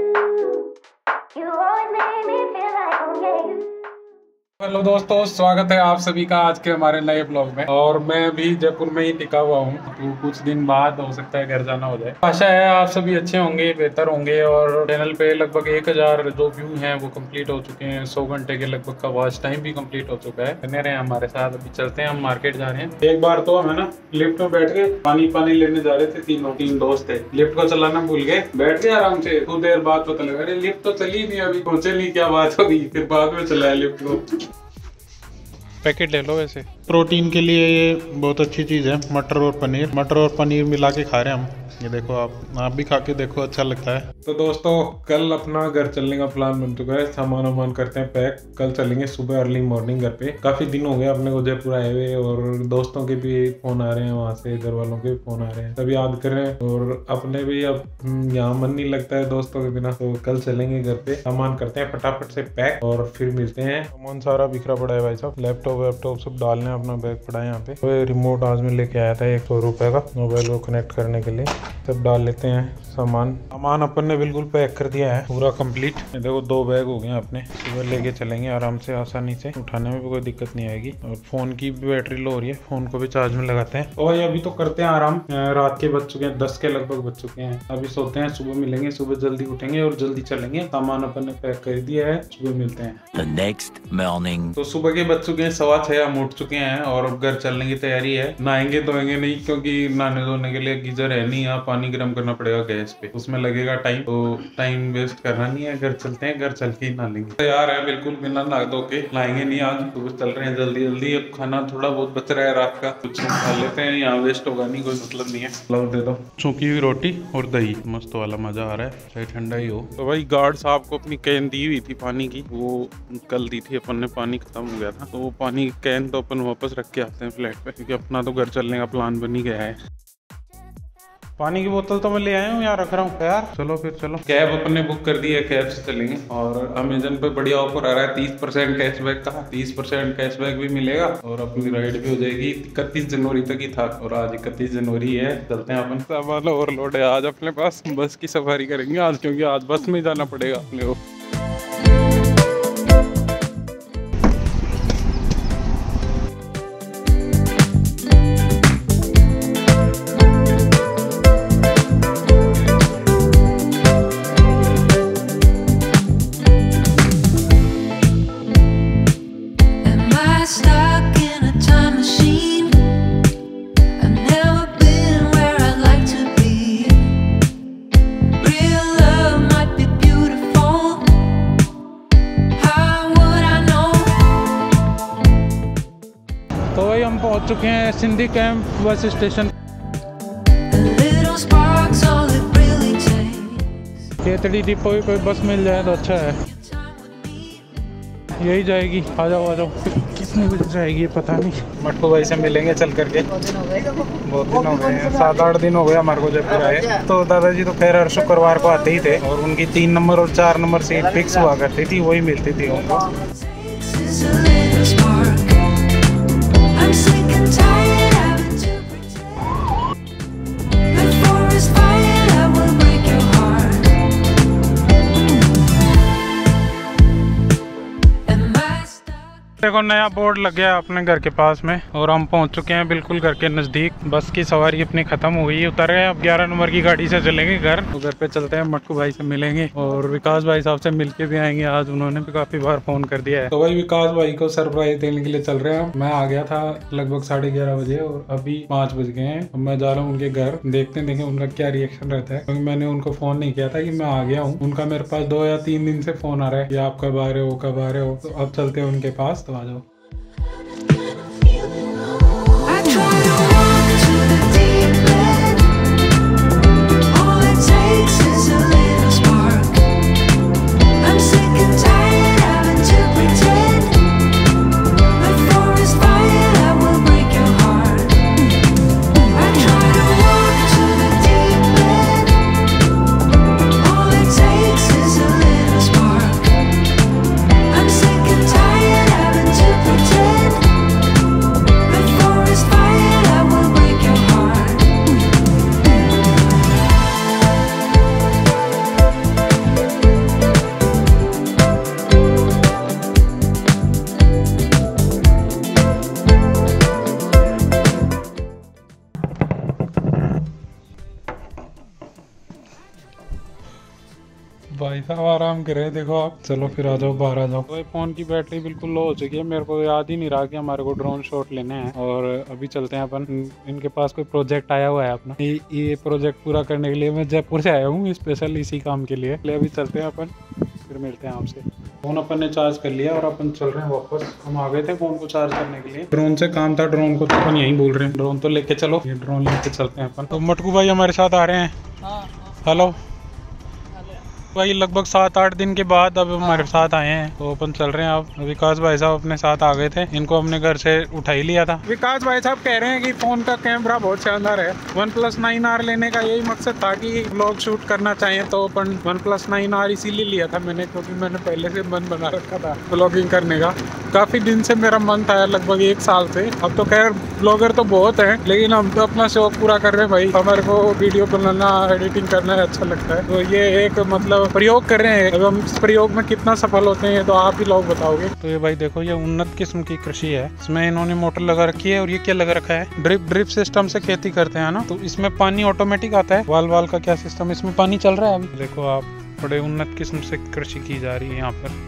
Hello दोस्तों, स्वागत है आप सभी का आज के हमारे नए ब्लॉग में। और मैं अभी जयपुर में ही टिका हुआ हूँ, तो कुछ दिन बाद हो सकता है घर जाना हो जाए। आशा है आप सभी अच्छे होंगे, बेहतर होंगे। और चैनल पे लगभग 1000 जो व्यू हैं वो कंप्लीट हो चुके हैं। 100 घंटे के लगभग का वॉच टाइम भी कंप्लीट हो चुका है। बने रहे हमारे साथ। अभी चलते हैं, हम मार्केट जा रहे हैं। एक बार तो हम है ना लिफ्ट में बैठ के पानी लेने जा रहे थे। तीन दोस्त थे, लिफ्ट को चलाना भूल गए, बैठ गए आराम से। कुछ देर बाद पता लगा अरे लिफ्ट तो चली नहीं, अभी पहुंचे नहीं, क्या बात होगी। फिर बाद में चलाया लिफ्ट को। पैकेट ले लो। वैसे प्रोटीन के लिए ये बहुत अच्छी चीज़ है, मटर और पनीर मिला के खा रहे हैं हम। ये देखो, आप भी खा के देखो, अच्छा लगता है। तो दोस्तों, कल अपना घर चलने का प्लान बन चुका है। सामान करते हैं पैक। कल चलेंगे सुबह अर्ली मॉर्निंग घर पे। काफी दिन हो गए अपने को जयपुर आए हुए, और दोस्तों के भी फोन आ रहे हैं, वहाँ से घर वालों के भी फोन आ रहे हैं, तब याद कर रहे हैं। और अपने भी अब यहाँ मन नहीं लगता है दोस्तों के बिना। तो कल चलेंगे घर पे, सामान करते हैं फटाफट से पैक और फिर मिलते हैं। सामान सारा बिखरा पड़ा है भाई साहब, लैपटॉप सब डालने, अपना बैग पड़ा है यहाँ पे। तो रिमोट आज में लेके आया था 100 रुपए का, मोबाइल को कनेक्ट करने के लिए। सब डाल लेते हैं सामान अपन ने बिल्कुल पैक कर दिया है, पूरा कंप्लीट। देखो 2 बैग हो गए अपने। सुबह लेके चलेंगे आराम से, आसानी से उठाने में भी कोई दिक्कत नहीं आएगी। और फोन की भी बैटरी लो हो रही है, फोन को भी चार्ज में लगाते हैं। और अभी तो करते हैं आराम। रात के बज चुके हैं, 10 के लगभग बज चुके हैं। अभी सोते हैं, सुबह मिलेंगे। सुबह जल्दी उठेंगे और जल्दी चलेंगे। सामान अपन ने पैक कर दिया है, सुबह मिलते हैं। The next morning. तो सुबह के बज चुके हैं 6:15, हम उठ चुके हैं और अब घर चलने की तैयारी है। नहाएंगे धोएंगे नहीं, क्योंकि नहाने धोने के लिए गीजर है नहीं, यहाँ पानी गर्म करना पड़ेगा गैस पे, उसमें लगेगा टाइम। तो टाइम वेस्ट करना नहीं है, घर चलते हैं, घर चल के ही नहा लेंगे। तैयार है बिल्कुल, बिना नहा धो के नहाएंगे नहीं आज। तो चल रहे हैं जल्दी। अब खाना थोड़ा बहुत बच रहा है रात का, कुछ खा लेते हैं, यहाँ वेस्ट होगा नहीं, कोई मतलब नहीं है। लो दे दो सूखी हुई रोटी और दही, मस्त वाला मजा आ रहा है, चाहे ठंडा ही हो। तो भाई गार्ड साहब को अपनी कैन दी हुई थी पानी की, वो कल दी थी अपन ने, पानी खत्म हो गया था। तो वो पानी की कैन तो अपन वापस रख के आते हैं फ्लैट पे, क्योंकि अपना तो घर चलने का प्लान बन ही गया है। पानी की बोतल तो मैं ले आया हूँ, यहाँ रख रहा हूँ यार। चलो फिर चलो। कैब अपन ने बुक कर दी है, कैब से चलेंगे। और अमेजन पे बढ़िया ऑफर आ रहा है 30% कैशबैक का। 30% कैशबैक भी मिलेगा और अपनी राइड भी हो जाएगी। 31 जनवरी तक ही था और आज 31 जनवरी है। चलते हैं अपन। सामान ओवरलोड है आज अपने पास, बस की सफारी करेंगे आज, क्योंकि आज बस में जाना पड़ेगा अपने को। तो वही हम पहुंच चुके हैं Sindhi camp bus station. Khetri depot ही कोई बस मिल जाए तो अच्छा है, यही जाएगी। आ जाओ। कितने बजे जाएगी पता नहीं। मटको भाई से मिलेंगे चल करके। बहुत दिन हो गए हैं, 7-8 दिन हो गए हमारे को जयपुर आए। तो दादाजी तो खैर हर शुक्रवार को आते ही थे, और उनकी 3 नंबर और 4 नंबर सीट फिक्स हुआ करती थी, वही मिलती थी उनको। देखो नया बोर्ड लग गया अपने घर के पास में, और हम पहुंच चुके हैं बिल्कुल घर के नजदीक। बस की सवारी अपनी खत्म हो गई, उतर गए। अब 11 नंबर की गाड़ी से चलेंगे घर। तो घर पे चलते हैं, मटकू भाई से मिलेंगे और विकास भाई साहब से मिलके भी आएंगे। आज उन्होंने भी काफी बार फोन कर दिया है। तो भाई विकास भाई को सरप्राइज देने के लिए चल रहे हैं। मैं आ गया था लगभग 11:30 बजे और अभी 5 बज गए हैं। अब मैं जा रहा हूँ उनके घर, देखते हैं उनका क्या रिएक्शन रहता है, क्योंकि मैंने उनको फोन नहीं किया था कि मैं आ गया हूँ। उनका मेरे पास 2 या 3 दिन से फोन आ रहा है कि आप कब आ रहे हो, कब आ रहे हो। तो अब चलते हैं उनके पास, तो आ जाओ। To भाई साहब आराम कर रहे हैं, देखो आप। चलो फिर आ जाओ, बाहर आ जाओ। भाई फोन की बैटरी बिल्कुल लो हो चुकी है, मेरे को याद ही नहीं रहा कि हमारे को ड्रोन शॉट लेने हैं। और अभी चलते हैं अपन, इनके पास कोई प्रोजेक्ट आया हुआ है अपना। ये प्रोजेक्ट पूरा करने के लिए मैं जयपुर से आया हूँ स्पेशल इसी काम के लिए। अभी चलते हैं अपन, फिर मिलते हैं आपसे। फोन अपन ने चार्ज कर लिया और अपन चल रहे हैं वापस। हम आ गए थे फोन को चार्ज करने के लिए, ड्रोन से काम था, ड्रोन को तो अपन यहीं बोल रहे हैं। ड्रोन तो लेके चलो, ये ड्रोन लेके चलते हैं अपन। तो मटकू भाई हमारे साथ आ रहे हैं। हेलो भाई, लगभग 7-8 दिन के बाद अब हमारे साथ आए हैं, तो अपन चल रहे हैं। अब विकास भाई साहब अपने साथ आ गए थे, इनको हमने घर से उठा ही लिया था। विकास भाई साहब कह रहे हैं कि फोन का कैमरा बहुत शानदार है। OnePlus 9R लेने का यही मकसद था कि व्लॉग शूट करना चाहिए, तो अपन OnePlus 9R इसीलिए लिया था मैंने, क्योंकि मैंने पहले से मन बना रखा था व्लॉगिंग करने का। काफी दिन से मेरा मन था, लगभग 1 साल से। अब तो खैर ब्लॉगर तो बहुत हैं, लेकिन हम तो अपना शौक पूरा कर रहे हैं भाई। हमारे को वीडियो बनाना, एडिटिंग करना अच्छा लगता है, तो ये एक मतलब प्रयोग कर रहे हैं। अब हम इस प्रयोग में कितना सफल होते हैं तो आप ही लोग बताओगे। तो ये भाई देखो, ये उन्नत किस्म की कृषि है। इसमें इन्होंने मोटर लगा रखी है, और ये क्या लगा रखा है, ड्रिप सिस्टम से खेती करते हैं ना, तो इसमें पानी ऑटोमेटिक आता है। वाल का क्या सिस्टम, इसमें पानी चल रहा है अभी। देखो आप, बड़े उन्नत किस्म से कृषि की जा रही है यहाँ पर।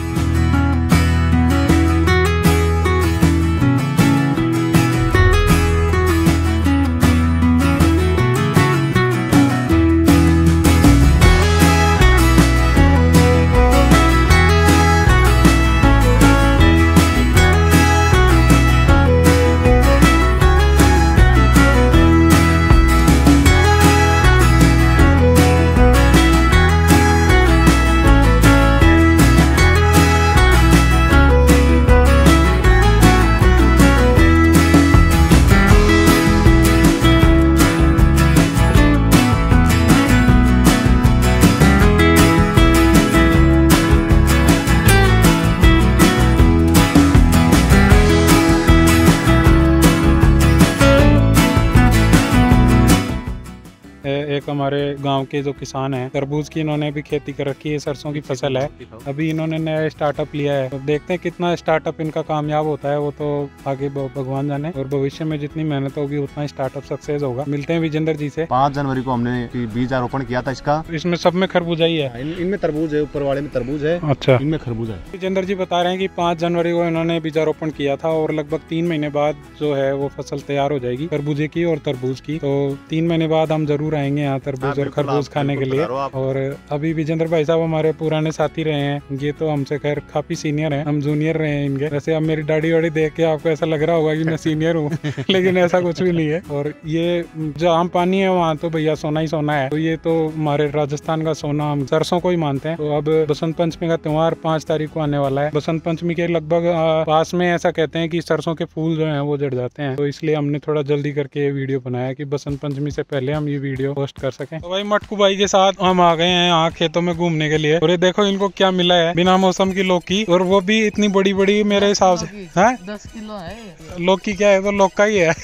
एक हमारे गांव के जो किसान हैं, तरबूज की इन्होंने भी खेती कर रखी है, सरसों की फसल है। अभी इन्होंने नया स्टार्टअप लिया है, तो देखते हैं कितना स्टार्टअप इनका कामयाब होता है। वो तो आगे भगवान जाने, और भविष्य में जितनी मेहनत होगी उतना स्टार्टअप सक्सेस होगा। मिलते हैं विजेंद्र जी से। 5 जनवरी को हमने बीज आरोपण किया था इसका। इसमें सब में खरबूजा ही है, इनमें तरबूज है, ऊपर वाले में तरबूज है, अच्छा, इनमें खरबूजा है। विजेंद्र जी बता रहे हैं कि 5 जनवरी को इन्होंने बीजारोपण किया था, और लगभग 3 महीने बाद जो है वो फसल तैयार हो जाएगी खरबूजे की और तरबूज की। तो 3 महीने बाद हम जरूर आएंगे यहाँ तरबूज और खरबूज खाने के लिए। और अभी विजेंद्र भाई साहब हमारे पुराने साथी रहे हैं, ये तो हमसे खैर काफी सीनियर हैं, हम जूनियर रहे हैं इनके। वैसे अब मेरी दाढ़ी वाड़ी देख के आपको ऐसा लग रहा होगा कि मैं सीनियर हूँ लेकिन ऐसा कुछ भी नहीं है। और ये जहाँ पानी है वहाँ तो भैया सोना ही सोना है, तो ये तो हमारे राजस्थान का सोना, हम सरसों को ही मानते हैं। तो अब बसंत पंचमी का त्योहार 5 तारीख को आने वाला है। बसंत पंचमी के लगभग पास में ऐसा कहते हैं कि सरसों के फूल जो है वो जड़ जाते हैं, तो इसलिए हमने थोड़ा जल्दी करके ये वीडियो बनाया कि बसंत पंचमी से पहले हम ये वीडियो पोस्ट कर सकें। तो भाई मटकू भाई के साथ हम आ गए हैं यहाँ खेतों में घूमने के लिए, और ये देखो इनको क्या मिला है, बिना मौसम की लौकी, और वो भी इतनी बड़ी बड़ी मेरे हिसाब से है 10 किलो है। लौकी क्या है, तो लौका ही है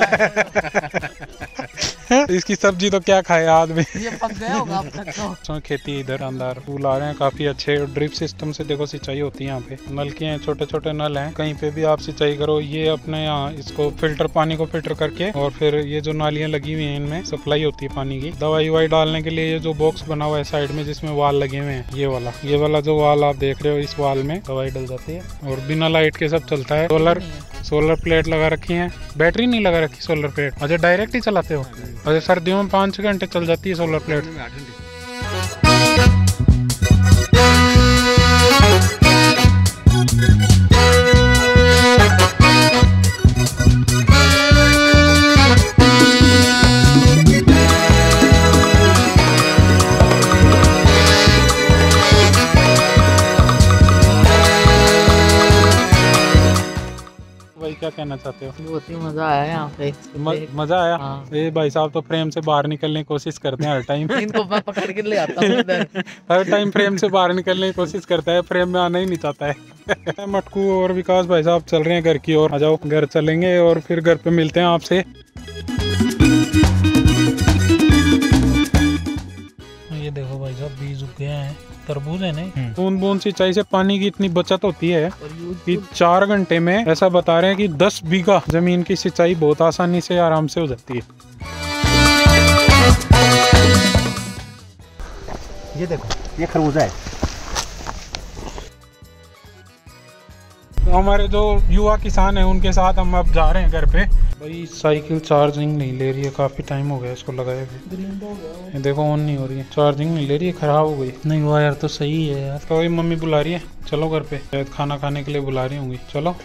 इसकी सब्जी तो क्या खाए आदमी। ये पक गया होगा अब तक तो। खेती इधर अंदर फूल आ रहे हैं काफी अच्छे। ड्रिप सिस्टम से देखो सिंचाई होती है यहाँ पे, नल के हैं, छोटे छोटे नल हैं, कहीं पे भी आप सिंचाई करो। ये अपने यहाँ इसको फिल्टर, पानी को फिल्टर करके, और फिर ये जो नालियाँ लगी हुई हैं इनमें सप्लाई होती है पानी की। दवाई ववाई डालने के लिए ये जो बॉक्स बना हुआ है साइड में जिसमें वाल लगे हुए हैं, ये वाला जो वाल आप देख रहे हो, इस वाल में दवाई डल जाती है, और बिना लाइट के सब चलता है। सोलर प्लेट लगा रखी है, बैटरी नहीं लगा रखी सोलर प्लेट। अच्छा, डायरेक्ट ही चलाते हो? अच्छा, सर्दियों में 5-6 घंटे चल जाती है सोलर प्लेट। क्या कहना चाहते हो? बहुत ही मजा आया यहाँ पे। मजा आया? हाँ। ये भाई साहब तो फ्रेम से बाहर निकलने की कोशिश करते हैं हर टाइम इनको मैं पकड़ के ले आता हूँ इधर। हर टाइम फ्रेम से बाहर निकलने की कोशिश करता है, फ्रेम में आना ही नहीं चाहता है मटकू और विकास भाई साहब चल रहे हैं घर की ओर। आ जाओ, घर चलेंगे और फिर घर पे मिलते हैं आपसे। ये देखो भाई साहब, बीज उग गए हैं, तरबूज है नहीं। बूंद बूंद सिंचाई से पानी की इतनी बचत होती है कि 4 घंटे में ऐसा बता रहे हैं कि 10 बीघा जमीन की सिंचाई बहुत आसानी से, आराम से हो जाती है। ये देखो, ये खरबूजा है। तो हमारे जो युवा किसान हैं उनके साथ हम अब जा रहे हैं घर पे। भाई साइकिल चार्जिंग नहीं ले रही है, काफी टाइम हो गया इसको लगाए हुए। ये देखो ऑन नहीं हो रही है, चार्जिंग नहीं ले रही है, खराब हो गई। नहीं हुआ यार, तो सही है यार। तो वही मम्मी बुला रही है, चलो घर पे, शायद खाना खाने के लिए बुला रही होंगी। चलो।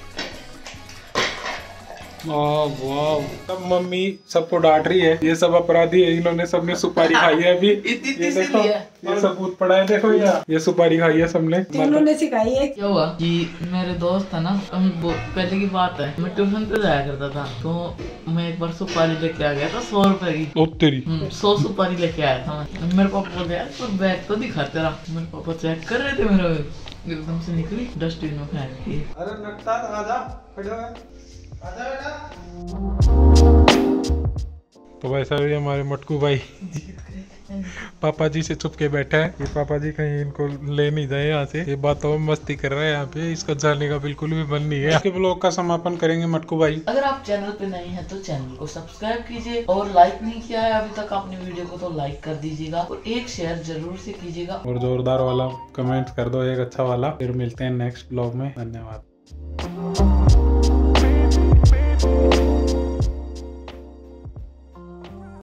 वाह, तब मम्मी सबको डांट रही है, ये सब अपराधी है, इन्होंने सबने सुपारी खाई है अभी। ये देखो, ये सबूत पड़ा है, देखो यार, ये सुपारी खाई है सबने। उन्होंने सिखाई है। क्या हुआ कि मेरे दोस्त था ना, हम पहले की बात है, मैं ट्यूशन पे जाया करता था, तो मैं एक बार सुपारी लेके आ गया था 100 रुपए की। ओ तेरी। 100 सुपारी लेके आया था मैं। मेरे पापा बोले यार पर बैग तो दिखा तेरा। मेरे पापा चेक कर रहे थे मेरा बैग, एकदम से निकली डस्टबिन में फेंक दी। अरे नट्टा आजा, खड़े हो, आजा बेटा। तो वैसा भी हमारे मटकू भाई पापा जी से छुप के बैठा है। ये पापा जी कहीं इनको ले नहीं जाए यहाँ से, ये बातों में मस्ती कर रहा है यहाँ पे, इसका जाने का बिल्कुल भी मन नहीं है। इसके ब्लॉग का समापन करेंगे मटकू भाई। अगर आप चैनल पे नए हैं तो चैनल को सब्सक्राइब कीजिए, और लाइक नहीं किया है अभी तक आपने वीडियो को तो लाइक कर दीजिएगा, और एक शेयर जरूर से कीजिएगा, और जोरदार वाला कमेंट कर दो, एक अच्छा वाला। फिर मिलते हैं नेक्स्ट ब्लॉग में। धन्यवाद।